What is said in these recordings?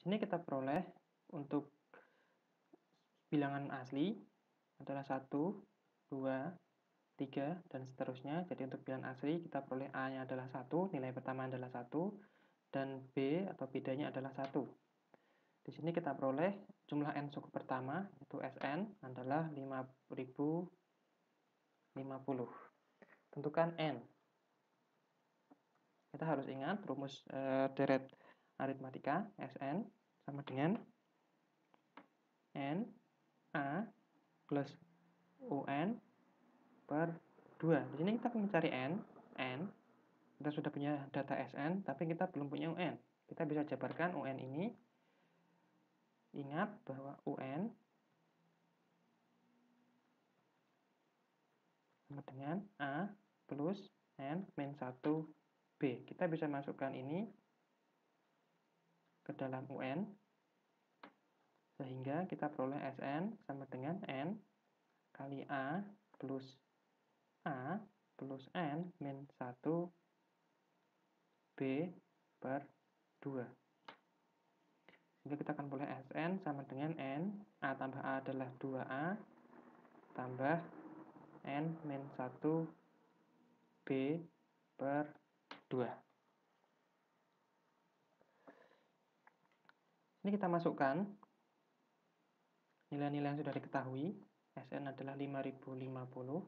sini kita peroleh untuk bilangan asli adalah 1, 2, 3, dan seterusnya. Jadi untuk bilangan asli kita peroleh A-nya adalah 1, nilai pertama adalah 1, dan B atau bedanya adalah 1. Di sini kita peroleh jumlah N suku pertama, yaitu Sn, adalah 5050. Tentukan N. Kita harus ingat rumus deret aritmatika, Sn sama dengan N A plus UN per 2. Di sini kita akan mencari N. Kita sudah punya data Sn, tapi kita belum punya UN. Kita bisa jabarkan UN ini. Ingat bahwa UN sama dengan A plus N min 1B. Kita bisa masukkan ini ke dalam UN, sehingga kita peroleh Sn sama dengan N kali A plus N min 1B per 2. Sehingga kita akan peroleh Sn sama dengan N, A tambah A adalah 2A, tambah N min 1B per 2. Ini kita masukkan nilai-nilai yang sudah diketahui. Sn adalah 5050.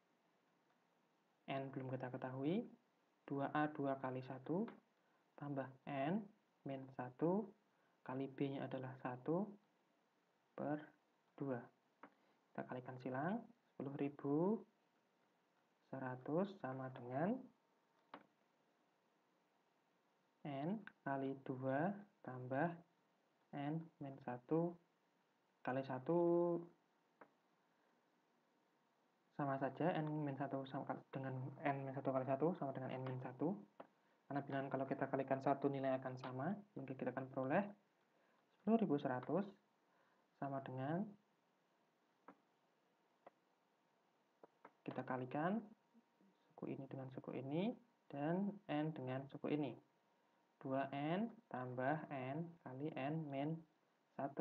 N belum kita ketahui. 2A 2 kali 1 tambah N min 1 kali B-nya adalah 1 per 2. Kita kalikan silang. 10.100 sama dengan N kali 2 tambah N min 1 kali 1 sama saja. N min 1 sama dengan N min 1 kali 1 sama dengan N min 1. Karena bilangan kalau kita kalikan 1 nilai akan sama, sehingga kita akan peroleh 10.100 sama dengan, kita kalikan suku ini dengan suku ini, dan N dengan suku ini. 2N tambah N kali N min 1.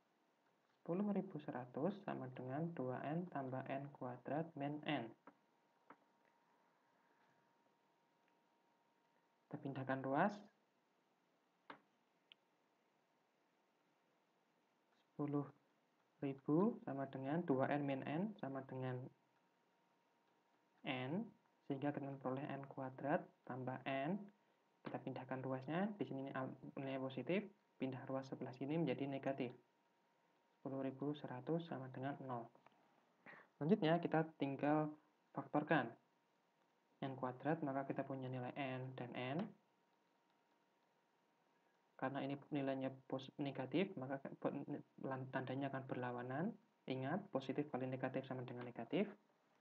10.100 sama dengan 2N tambah N kuadrat min N. Kita pindahkan ruas. 10.000 sama dengan 2N min N sama dengan N, sehingga kita peroleh N kuadrat tambah N. Kita pindahkan ruasnya, di sini nilai positif, pindah ruas sebelah sini menjadi negatif. 10.100 sama dengan 0. Selanjutnya kita tinggal faktorkan N kuadrat, maka kita punya nilai N dan N. Karena ini nilainya negatif, maka tandanya akan berlawanan. Ingat, positif kali negatif sama dengan negatif.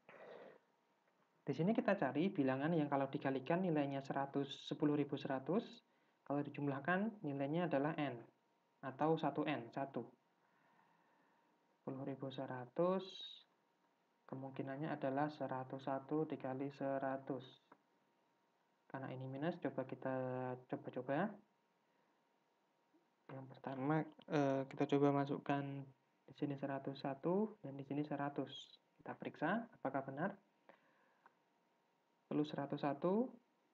Di sini kita cari bilangan yang kalau dikalikan nilainya 10.100, kalau dijumlahkan nilainya adalah N, atau 1N, 1. 10.100 kemungkinannya adalah 101 dikali 100. Karena ini minus, coba kita coba-coba. Yang pertama, kita coba masukkan di sini 101 dan di sini 100. Kita periksa apakah benar. Lalu 101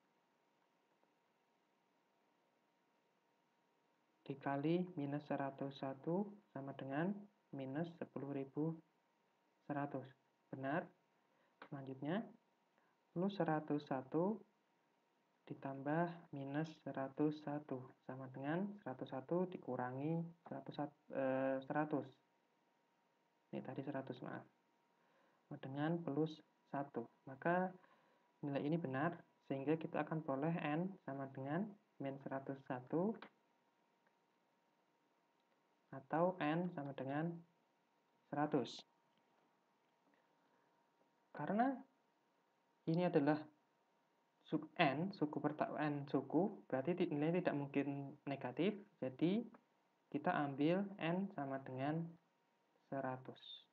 dikali minus 101 sama dengan minus 10.100. Benar. Selanjutnya, lalu 101 ditambah minus 101 sama dengan 101 dikurangi 100. Ini tadi 100, maaf. Dengan plus 1. Maka nilai ini benar, sehingga kita akan peroleh N sama dengan min 101 atau N sama dengan 100. Karena ini adalah N suku, berarti nilainya tidak mungkin negatif, jadi kita ambil N sama dengan 100.